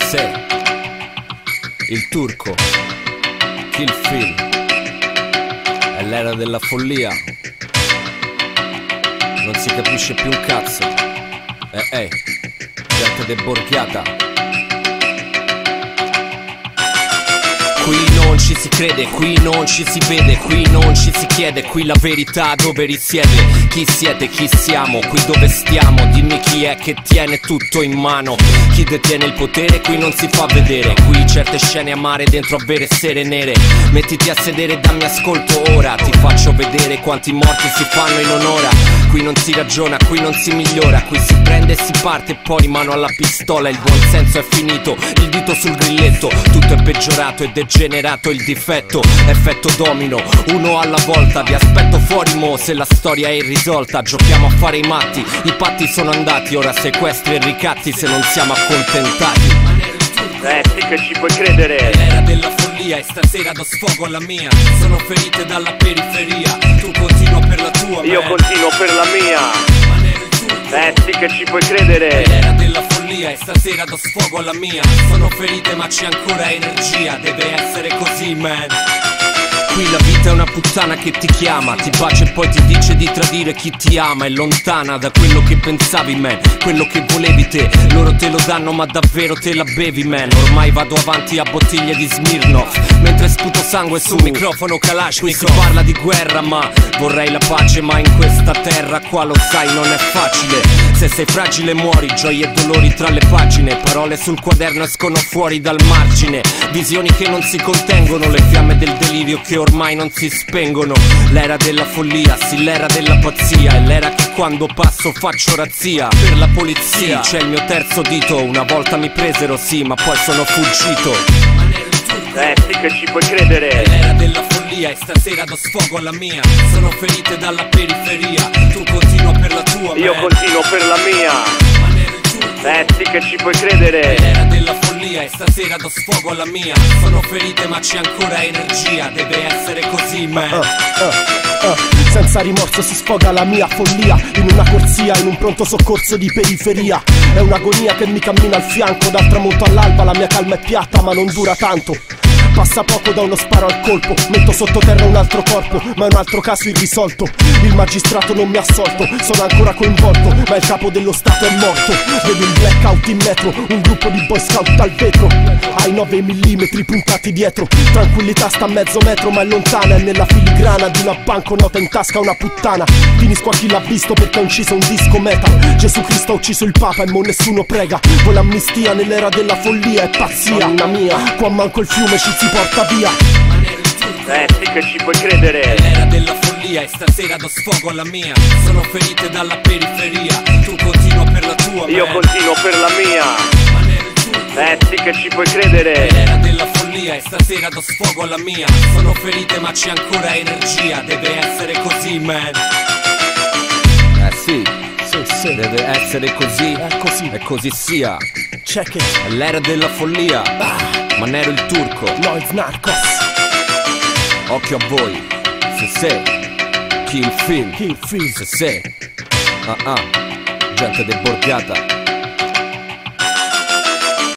se il turco, Kill Phil, è l'era della follia, non si capisce più un cazzo, gente deborghiata. Qui non ci si crede, qui non ci si vede, qui non ci si chiede, qui la verità dove risiede. Chi siete, chi siamo, qui dove stiamo, dimmi chi è che tiene tutto in mano. Chi detiene il potere qui non si fa vedere, qui certe scene amare dentro a vere sere nere. Mettiti a sedere e dammi ascolto ora, ti faccio vedere quanti morti si fanno in un'ora. Qui non si ragiona, qui non si migliora, qui si prende e si parte e poi mano alla pistola. Il buonsenso è finito, il dito sul grilletto, tutto è peggiorato e degenerato il difetto. Effetto domino, uno alla volta, vi aspetto fuori mo se la storia è irrisolta. Giochiamo a fare i matti, i patti sono andati, ora sequestri e ricatti se non siamo accontentati. Sì che ci puoi credere. È l'era della follia e stasera do sfogo alla mia. Sono ferite dalla periferia, tu continua per la tua, io continuo per la mia. Sì che ci puoi credere. È l'era della follia e stasera do sfogo alla mia. Sono ferite ma c'è ancora energia, deve essere così, man. Qui la vita è una puttana che ti chiama, ti bacia e poi ti dice di tradire chi ti ama. È lontana da quello che pensavi, man, quello che volevi te. Loro te lo danno ma davvero te la bevi, man. Ormai vado avanti a bottiglie di Smirnoff mentre sputo sangue su microfono Kalashnikov. Qui si parla di guerra ma vorrei la pace, ma in questa terra qua lo sai non è facile. Se sei fragile muori, gioie e dolori tra le pagine. Parole sul quaderno escono fuori dal margine. Visioni che non si contengono, le fiamme del delirio che ormai non si spengono. L'era della follia, sì l'era della pazzia. È l'era che quando passo faccio razzia. Per la polizia c'è il mio terzo dito. Una volta mi presero sì ma poi sono fuggito. Sì che ci puoi credere. È l'era della follia e stasera do sfogo alla mia. Sono ferite dalla periferia, tu continua per la tua, io man. continuo per la mia. Sì che ci puoi credere. È l'era della follia e stasera do sfogo alla mia. Sono ferite ma c'è ancora energia, deve essere così, man. Senza rimorso si sfoga la mia follia in una corsia, in un pronto soccorso di periferia. È un'agonia che mi cammina al fianco, dal tramonto all'alba la mia calma è piatta ma non dura tanto. Passa poco da uno sparo al colpo, metto sottoterra un altro corpo, ma è un altro caso irrisolto. Il magistrato non mi ha assolto, sono ancora coinvolto, ma il capo dello stato è morto. Vedo un blackout in metro, un gruppo di boy scout dal vetro, ai 9 mm puntati dietro. Tranquillità sta a mezzo metro ma è lontana, è nella filigrana di una banconota in tasca una puttana. Finisco a chi l'ha visto perché ha ucciso un disco metal. Gesù Cristo ha ucciso il Papa e mo nessuno prega. Con l'amnistia nell'era della follia è pazzia. Mamma mia, qua manco il fiume ci si porta via. Sì che ci puoi credere. È l'era della follia e stasera do sfogo alla mia. Sono ferite dalla periferia, tu continua per la tua, io man. continuo per la mia. Sì che ci puoi credere. È l'era della follia e stasera do sfogo alla mia. Sono ferite ma c'è ancora energia, deve essere così, man. Sì, deve essere così, così. e così sia. Check it. È l'era della follia, ma Nero il turco. Noiz Narcos. Occhio a voi, se Kill Phil, Kill Phil. se gente deborgata.